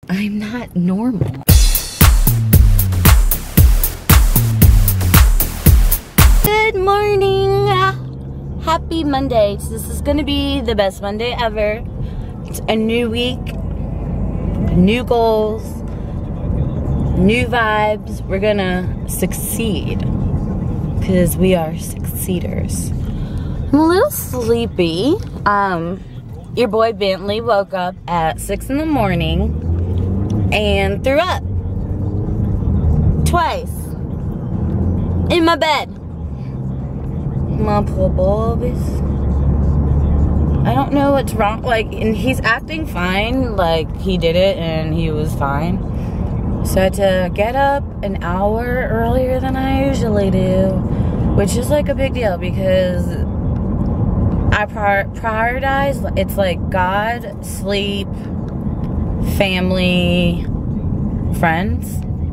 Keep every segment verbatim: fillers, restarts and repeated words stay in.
I'm not normal. Good morning. Happy Monday. This is gonna be the best Monday ever. It's a new week, new goals, new vibes. We're gonna succeed because we are succeeders. I'm a little sleepy. Um, your boy Bentley woke up at six in the morning and threw up twice in my bed. My poor boys. I don't know what's wrong. Like, and he's acting fine. Like, he did it and he was fine. So I had to get up an hour earlier than I usually do, which is like a big deal because I prior prioritize. It's like God, sleep, family, friends.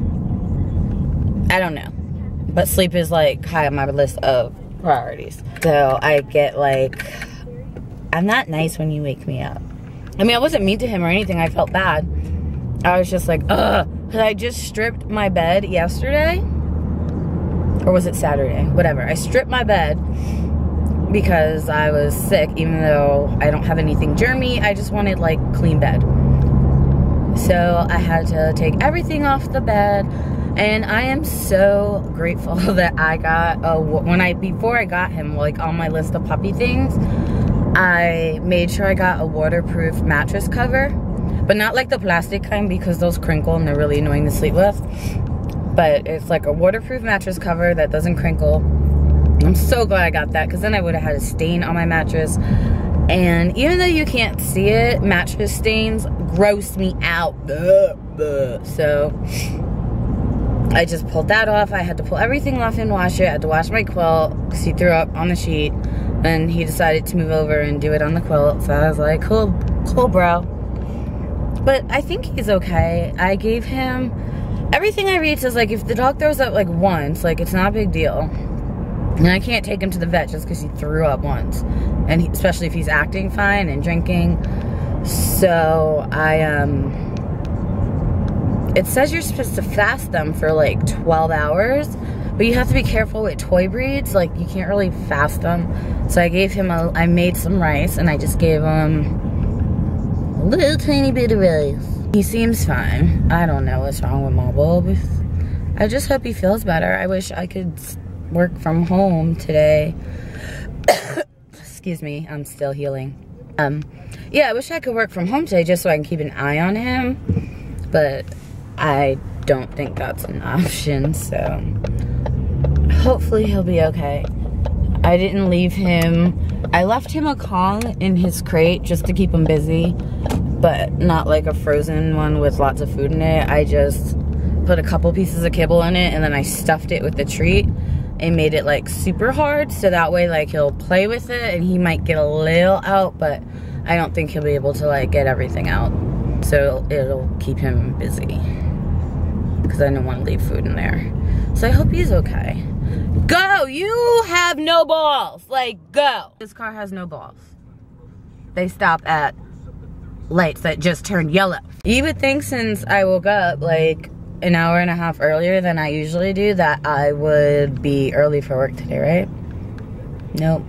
I don't know, but sleep is like high on my list of priorities. So I get like, I'm not nice when you wake me up. I mean, I wasn't mean to him or anything. I felt bad. I was just like, ugh. Because I just stripped my bed yesterday. Or was it Saturday? Whatever. I stripped my bed because I was sick. Even though I don't have anything germy. I just wanted like clean bed. So I had to take everything off the bed. And I am so grateful that I got, a, when I, before I got him, like on my list of puppy things, I made sure I got a waterproof mattress cover. But not like the plastic kind because those crinkle and they're really annoying to sleep with. But it's like a waterproof mattress cover that doesn't crinkle. I'm so glad I got that because then I would have had a stain on my mattress. And even though you can't see it, mattress stains gross me out. So I just pulled that off. I had to pull everything off and wash it. I had to wash my quilt because he threw up on the sheet. And he decided to move over and do it on the quilt. So I was like, cool, cool, bro. But I think he's okay. I gave him, everything I read says like if the dog throws up like once, like it's not a big deal. And I can't take him to the vet just because he threw up once. And he, especially if he's acting fine and drinking. So I, um, it says you're supposed to fast them for like twelve hours. But you have to be careful with toy breeds. Like, you can't really fast them. So I gave him a, I made some rice and I just gave him a little tiny bit of rice. He seems fine. I don't know what's wrong with my bulb. I just hope he feels better. I wish I could work from home today. Excuse me, I'm still healing. Um, yeah, I wish I could work from home today just so I can keep an eye on him. But I don't think that's an option, so hopefully he'll be okay. I didn't leave him. I left him a Kong in his crate just to keep him busy, but not like a frozen one with lots of food in it. I just put a couple pieces of kibble in it and then I stuffed it with the treat and made it like super hard so that way like he'll play with it and he might get a little out, but I don't think he'll be able to like get everything out. So it'll keep him busy because I don't want to leave food in there. So I hope he's okay. Go! You have no balls! Like, go! This car has no balls. They stop at lights that just turned yellow. You would think since I woke up like an hour and a half earlier than I usually do that I would be early for work today, right? Nope.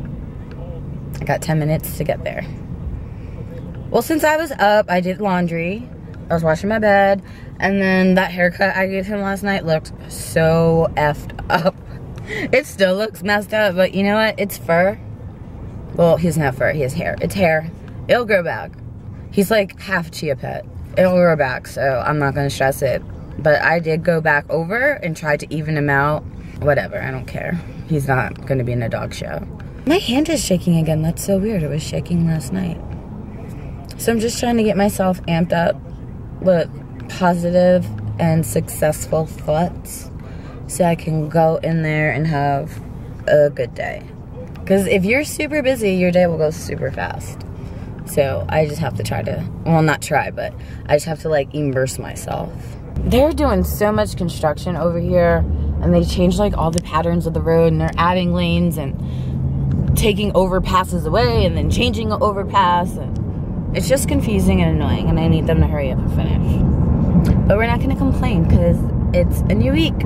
I got ten minutes to get there. Well, since I was up, I did laundry. I was washing my bed. And then that haircut I gave him last night looked so effed up. It still looks messed up, but you know what? It's fur. Well, he doesn't have fur. He has hair. It's hair. It'll grow back. He's like half Chia Pet. It'll grow back, so I'm not going to stress it. But I did go back over and try to even him out. Whatever. I don't care. He's not going to be in a dog show. My hand is shaking again. That's so weird. It was shaking last night. So I'm just trying to get myself amped up with positive and successful thoughts so I can go in there and have a good day. Because if you're super busy, your day will go super fast. So I just have to try to, well, not try, but I just have to like immerse myself. They're doing so much construction over here and they changed like all the patterns of the road and they're adding lanes and taking overpasses away and then changing an overpass. And It's just confusing and annoying, and I need them to hurry up and finish. But we're not gonna complain because it's a new week.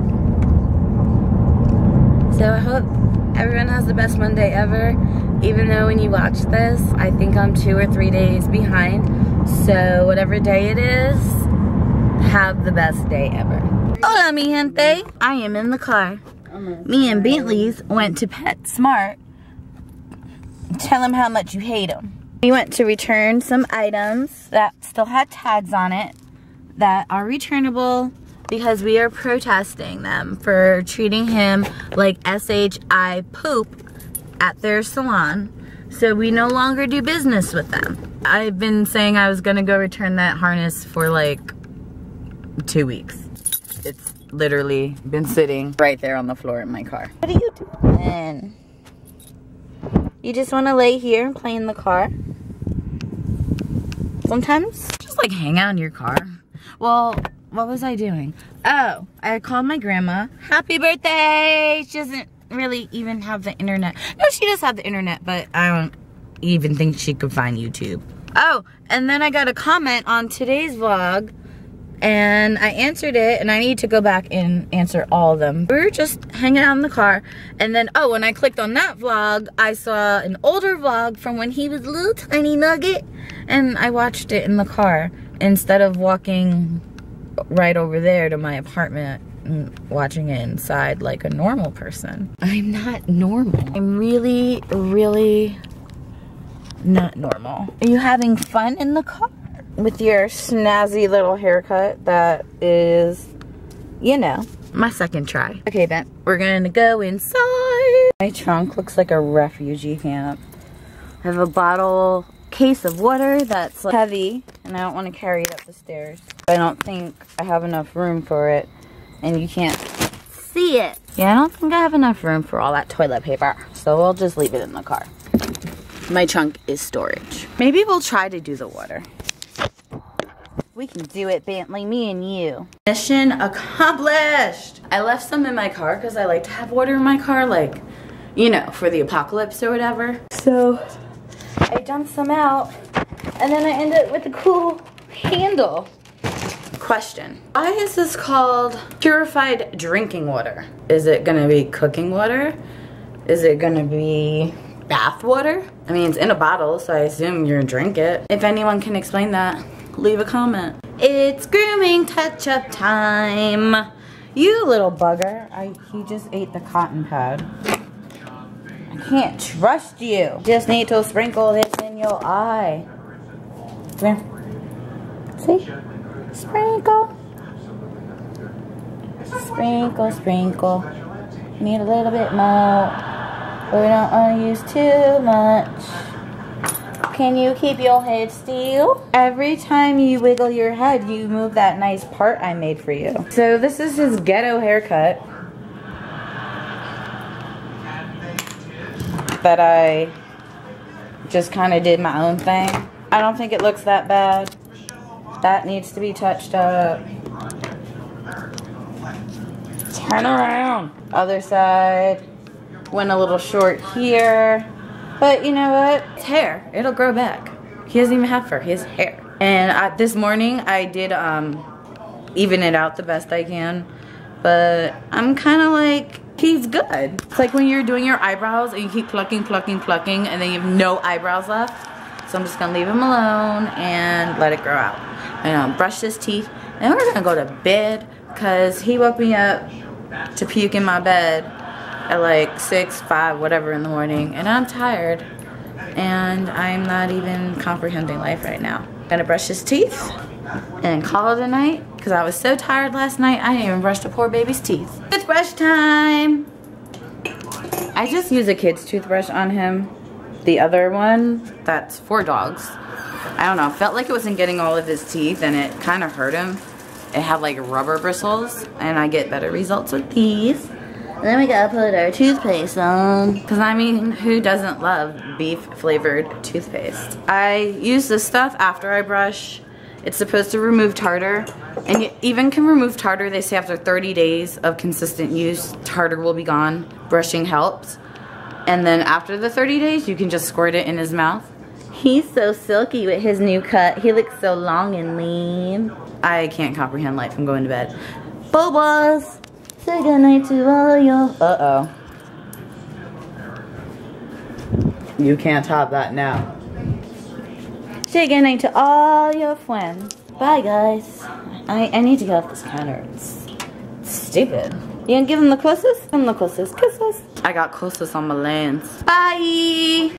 So I hope everyone has the best Monday ever. Even though when you watch this, I think I'm two or three days behind. So whatever day it is, have the best day ever. Hola mi gente, I am in the car. Me and Bentley's went to PetSmart. Tell them how much you hate them. We went to return some items that still had tags on it that are returnable because we are protesting them for treating him like S H I poop at their salon. So we no longer do business with them. I've been saying I was gonna go return that harness for like two weeks. It's literally been sitting right there on the floor in my car. What are you doing? You just wanna lay here and play in the car? Sometimes just like hang out in your car. Well, what was I doing? Oh, I called my grandma. Happy birthday! She doesn't really even have the internet. No, she does have the internet, but I don't even think she could find YouTube. Oh, and then I got a comment on today's vlog, and I answered it, and I need to go back and answer all of them. We were just hanging out in the car, and then, oh, when I clicked on that vlog, I saw an older vlog from when he was a little tiny nugget, and I watched it in the car instead of walking right over there to my apartment and watching it inside like a normal person. I'm not normal. I'm really, really not normal. Are you having fun in the car? With your snazzy little haircut that is, you know, my second try. Okay, Ben, we're gonna go inside. My trunk looks like a refugee camp. I have a bottle case of water that's like heavy, and I don't want to carry it up the stairs. I don't think I have enough room for it, and you can't see it. Yeah, I don't think I have enough room for all that toilet paper, so we'll just leave it in the car. My trunk is storage. Maybe we'll try to do the water. We can do it, Bentley, me and you. Mission accomplished! I left some in my car because I like to have water in my car, like, you know, for the apocalypse or whatever. So I dumped some out, and then I ended up with a cool handle. Question. Why is this called purified drinking water? Is it gonna be cooking water? Is it gonna be bath water? I mean, it's in a bottle, so I assume you're gonna drink it. If anyone can explain that, leave a comment. It's grooming touch-up time. You little bugger. I, he just ate the cotton pad. I can't trust you. Just need to sprinkle this in your eye. Come here. See? Sprinkle. Sprinkle, sprinkle. Need a little bit more. But we don't want to use too much. Can you keep your head still? Every time you wiggle your head, you move that nice part I made for you. So this is his ghetto haircut that I just kind of did my own thing. I don't think it looks that bad. That needs to be touched up. Turn around. Other side. Went a little short here. But you know what? It's hair. It'll grow back. He doesn't even have fur. He has hair. And I, this morning I did um, even it out the best I can. But I'm kind of like, he's good. It's like when you're doing your eyebrows and you keep plucking, plucking, plucking, and then you have no eyebrows left. So I'm just going to leave him alone and let it grow out. I'm going to brush his teeth. And we're going to go to bed because he woke me up to puke in my bed at like six, five, whatever in the morning, and I'm tired, and I'm not even comprehending life right now. I'm gonna brush his teeth and call it a night because I was so tired last night I didn't even brush the poor baby's teeth. Toothbrush time! I just use a kid's toothbrush on him. The other one, that's for dogs. I don't know, felt like it wasn't getting all of his teeth and it kind of hurt him. It had like rubber bristles, and I get better results with these. Then we gotta put our toothpaste on. Cause I mean, who doesn't love beef flavored toothpaste? I use this stuff after I brush. It's supposed to remove tartar. And you even can remove tartar. They say after thirty days of consistent use, tartar will be gone. Brushing helps. And then after the thirty days, you can just squirt it in his mouth. He's so silky with his new cut. He looks so long and lean. I can't comprehend life. I'm going to bed. Bobas! Say goodnight to all your... Uh-oh. You can't top that now. Say goodnight to all your friends. Bye, guys. I, I need to get off this counter. It's stupid. You gonna give him the closest? Give him the closest. Kisses. I got closest on my lens. Bye!